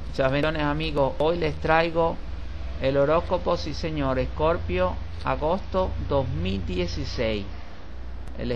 Muchas bendiciones, amigos. Hoy les traigo el horóscopo, sí señor, Escorpio, agosto 2016. El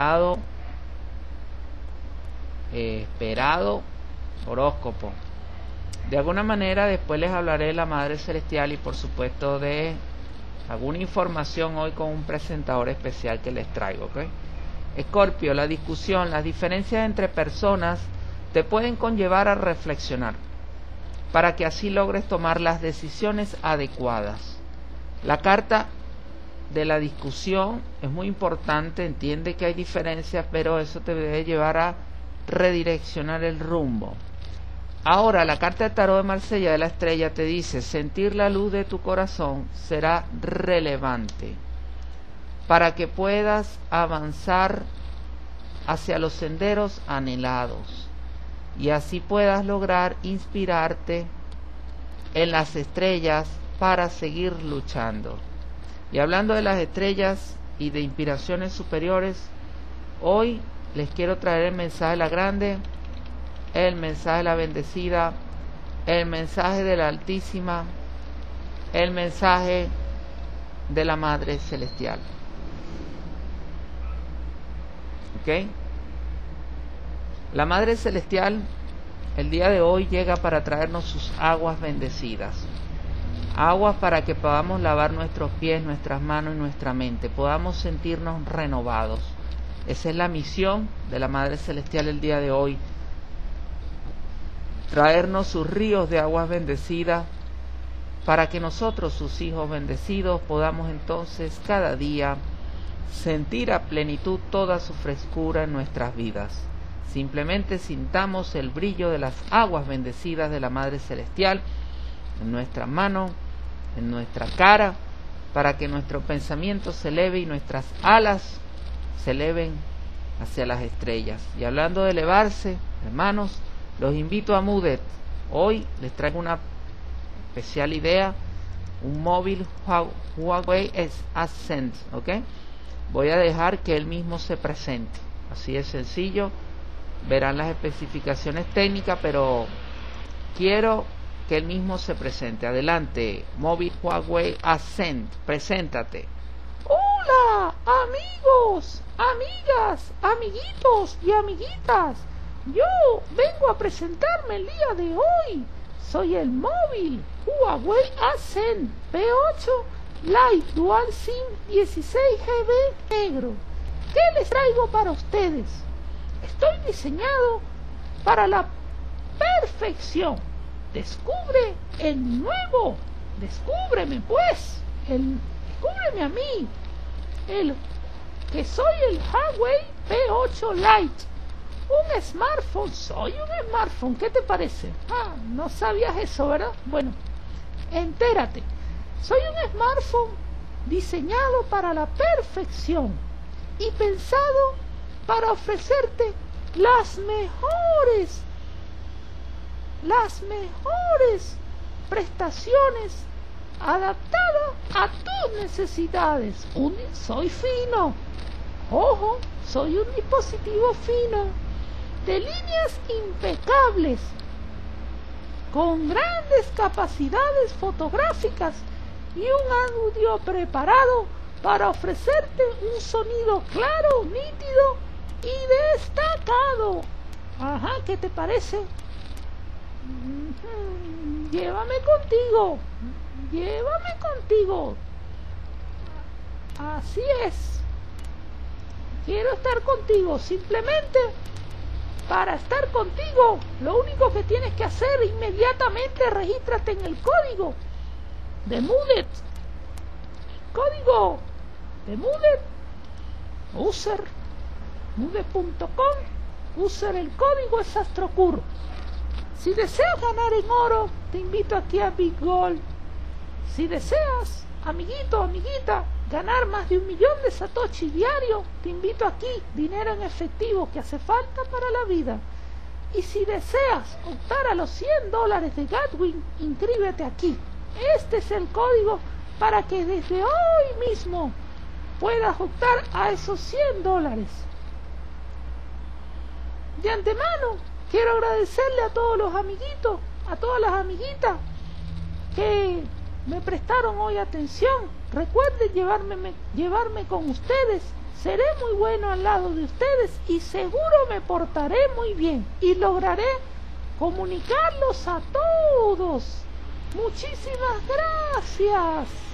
esperado horóscopo. De alguna manera después les hablaré de la Madre Celestial y por supuesto de alguna información hoy con un presentador especial que les traigo, ¿ok? Escorpio, la discusión, las diferencias entre personas te pueden conllevar a reflexionar para que así logres tomar las decisiones adecuadas. La carta de la discusión es muy importante, entiende que hay diferencias, pero eso te debe llevar a redireccionar el rumbo. Ahora, la carta de tarot de Marsella de la estrella te dice: sentir la luz de tu corazón será relevante para que puedas avanzar hacia los senderos anhelados y así puedas lograr inspirarte en las estrellas para seguir luchando. Y hablando de las estrellas y de inspiraciones superiores, hoy les quiero traer el mensaje de la grande, el mensaje de la bendecida, el mensaje de la altísima, el mensaje de la Madre Celestial. ¿Ok? La Madre Celestial el día de hoy llega para traernos sus aguas bendecidas. Aguas para que podamos lavar nuestros pies, nuestras manos y nuestra mente, podamos sentirnos renovados. Esa es la misión de la Madre Celestial el día de hoy: traernos sus ríos de aguas bendecidas para que nosotros, sus hijos bendecidos, podamos entonces cada día sentir a plenitud toda su frescura en nuestras vidas. Simplemente sintamos el brillo de las aguas bendecidas de la Madre Celestial en nuestra mano, en nuestra cara, para que nuestro pensamiento se eleve y nuestras alas se eleven hacia las estrellas. Y hablando de elevarse, hermanos, los invito a Moodet. Hoy les traigo una especial idea, un móvil Huawei Ascend, ¿ok? Voy a dejar que él mismo se presente, así es sencillo. Verán las especificaciones técnicas, pero quiero que él mismo se presente. Adelante, móvil Huawei Ascend, preséntate. Hola, amigos, amigas, amiguitos y amiguitas. Yo vengo a presentarme el día de hoy. Soy el móvil Huawei Ascend P8 Lite Dual SIM 16GB negro. ¿Qué les traigo para ustedes? Estoy diseñado para la perfección. Descubre el nuevo. Descúbreme pues. Descúbreme a mí. Que soy el Huawei P8 Lite. Un smartphone. Soy un smartphone. ¿Qué te parece? Ah, no sabías eso, ¿verdad? Bueno, entérate. Soy un smartphone diseñado para la perfección y pensado para ofrecerte las mejores prestaciones adaptadas a tus necesidades. Soy fino. Ojo, soy un dispositivo fino, de líneas impecables, con grandes capacidades fotográficas y un audio preparado para ofrecerte un sonido claro, nítido y destacado. Ajá, ¿qué te parece? Llévame contigo. Llévame contigo. Así es. Quiero estar contigo. Simplemente para estar contigo, lo único que tienes que hacer inmediatamente, regístrate en el código de Moodet. Código de Moodet. User moodet.com. User, el código es AstroCur. Si deseas ganar en oro, te invito aquí a Big Gold. Si deseas, amiguito, amiguita, ganar más de 1 millón de satoshi diario, te invito aquí, dinero en efectivo que hace falta para la vida. Y si deseas optar a los $100 de Gatwin, inscríbete aquí. Este es el código para que desde hoy mismo puedas optar a esos $100. De antemano, quiero agradecerle a todos los amiguitos a todas las amiguitas que me prestaron hoy atención. Recuerden llevarme con ustedes. Seré muy bueno al lado de ustedes y seguro me portaré muy bien y lograré comunicarlos a todos. Muchísimas gracias.